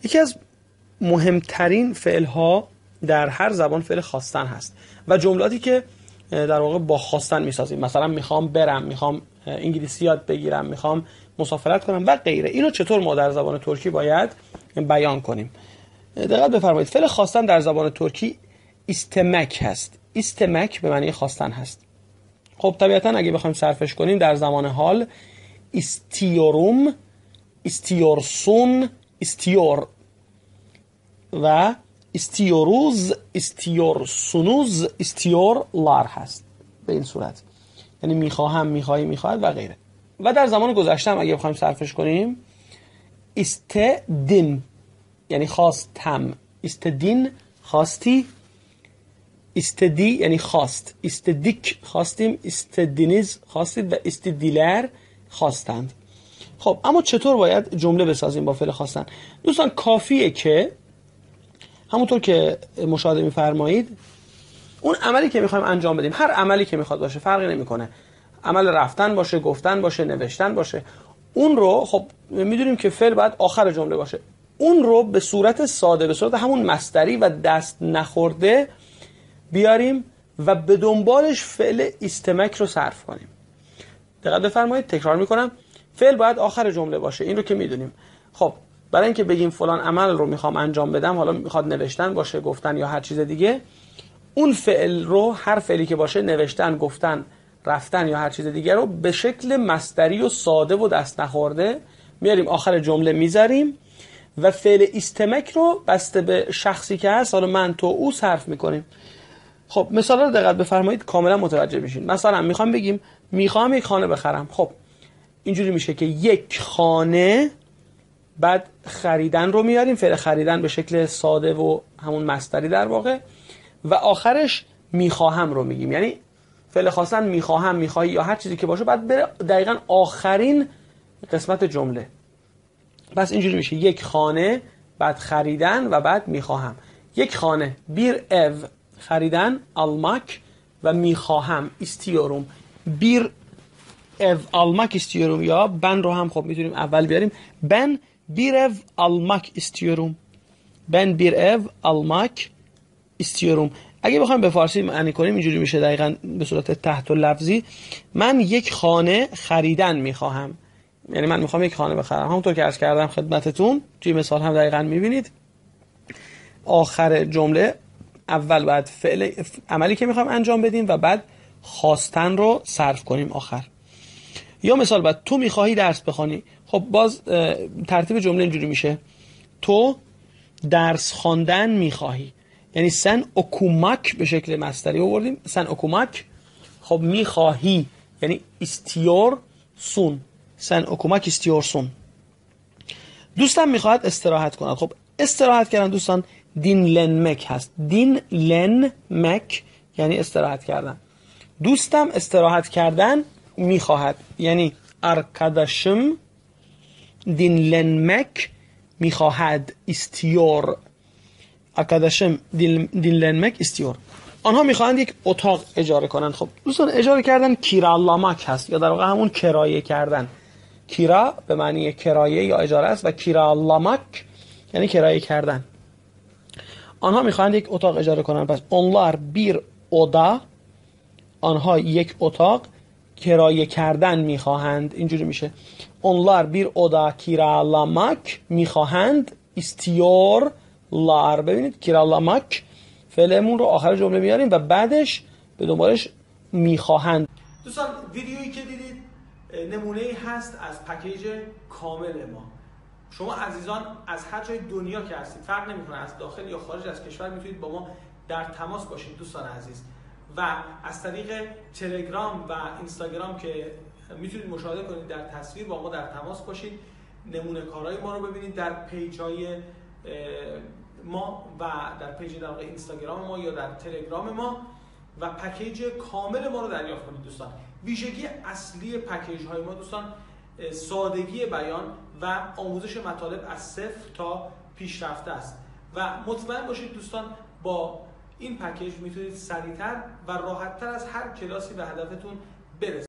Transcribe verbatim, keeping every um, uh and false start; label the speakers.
Speaker 1: یکی از مهمترین فعل ها در هر زبان فعل خواستن هست و جملاتی که در واقع با خواستن میسازیم. مثلا میخوام برم، میخوام انگلیسی یاد بگیرم، میخوام مسافرت کنم و غیره. اینو چطور ما در زبان ترکی باید بیان کنیم؟ دقت بفرمایید. فعل خواستن در زبان ترکی استمک هست. استمک به معنی خواستن هست. خب طبیعتا اگه بخوایم صرفش کنیم در زمان حال استیوروم، استیورسون، استیور و استیوروز، استیورسونوز، استیورلار هست به این صورت. یعنی میخواهم، میخواهی، میخواهد و غیره. و در زمان گذشته هم اگه بخوایم صرفش کنیم استدین یعنی خواستم، استدین خواستی، استدی یعنی خواست، استدیک خواستیم، استدینیز خواستید و استدیلر خواستند. خب اما چطور باید جمله بسازیم با فعل خواستن؟ دوستان کافیه که همونطور که مشاهده می‌فرمایید اون عملی که می‌خوایم انجام بدیم، هر عملی که می‌خواد باشه فرقی نمی‌کنه، عمل رفتن باشه، گفتن باشه، نوشتن باشه، اون رو خب می‌دونیم که فعل باید آخر جمله باشه، اون رو به صورت ساده، به صورت همون مصدری و دست نخورده بیاریم و به دنبالش فعل استمک رو صرف کنیم. دقت بفرمایید، تکرار می‌کنم، فعل باید آخر جمله باشه، این رو که می‌دونیم. خب برای اینکه بگیم فلان عمل رو میخوام انجام بدم، حالا میخواد نوشتن باشه، گفتن یا هر چیز دیگه، اون فعل رو، هر فعلی که باشه، نوشتن، گفتن، رفتن یا هر چیز دیگه رو به شکل مصدری و ساده و دست نخورده میاریم آخر جمله میذاریم و فعل استمک رو بسته به شخصی که هست، حالا من، تو، او صرف میکنیم. خب مثلا رو دقت بفرمایید کاملا متوجه بشین. مثلا میخوام بگیم میخوام یک خانه بخرم. خب اینجوری میشه که یک خانه، بعد خریدن رو میاریم، فعل خریدن به شکل ساده و همون مصدری در واقع، و آخرش میخواهم رو میگیم. یعنی فعل خواستن میخواهم، میخواهی یا هر چیزی که باشه بعد بره دقیقاً آخرین قسمت جمله. پس اینجوری میشه یک خانه، بعد خریدن و بعد میخواهم. یک خانه، بیر او، خریدن، آلماک و میخواهم، استیوروم. بیر او آلماک استیوروم، یا بن رو هم خب میتونیم اول بیاریم، بن bir ev almak istiyorum. Ben bir ev almak istiyorum. اگه بخوایم به فارسی معنی کنیم اینجوری میشه دقیقاً به صورت تحت لفظی، من یک خانه خریدن میخواهم. یعنی من میخوام یک خانه بخرم. همونطور که عرض کردم خدمتتون توی مثال هم دقیقاً میبینید آخر جمله اول بعد فعل عملی که میخوام انجام بدیم و بعد خواستن رو صرف کنیم آخر. یا مثال بعد تو میخواهی درس بخوانی. خب باز ترتیب جمله اینجوری میشه تو درس خواندن میخواهی. یعنی سن okumak به شکل مصدری آوردیم، سن okumak. خب میخواهی یعنی istiyorsun، سن okumak istiyorsun. دوستم میخواهد استراحت کند. خب استراحت کردن دوستان dinlenmek هست. dinlenmek یعنی استراحت کردن. دوستم استراحت کردن میخواهد، یعنی arkadaşım dinlenmek میخواهد، istiyor. arkadaşım dinlenmek istiyor. آنها میخواهند یک اتاق اجاره کنند. خب دوستان اجاره کردن kiralamak هست، یا در واقع همون کرایه کردن. کیرا به معنی کرایه یا اجاره است و kiralamak یعنی کرایه کردن. آنها میخواهند یک اتاق اجاره کنند. پس onlar bir oda، آنها یک اتاق کرایه کردن میخواهند. اینجوری میشه onlar bir oda kiralamak میخواهند، istiyorlar. ببینید kiralamak فعلمون رو آخر جمله میاریم و بعدش به دنبالش میخواهند.
Speaker 2: دوستان ویدیویی که دیدید نمونه‌ای هست از پکیج کامل ما. شما عزیزان از هر جای دنیا که هستید، فرق نمیکنه از داخل یا خارج از کشور، میتونید با ما در تماس باشید دوستان عزیز. و از طریق تلگرام و اینستاگرام که میتونید مشاهده کنید در تصویر با ما در تماس باشید، نمونه کارهای ما رو ببینید در پیج‌های ما و در پیج در واقع اینستاگرام ما یا در تلگرام ما، و پکیج کامل ما رو دریافت کنید دوستان. ویژگی اصلی پکیج های ما دوستان سادگی بیان و آموزش مطالب از صفر تا پیشرفته است و مطمئن باشید دوستان با این پکیج میتونید سریعتر و راحتتر از هر کلاسی به هدفتون برسید.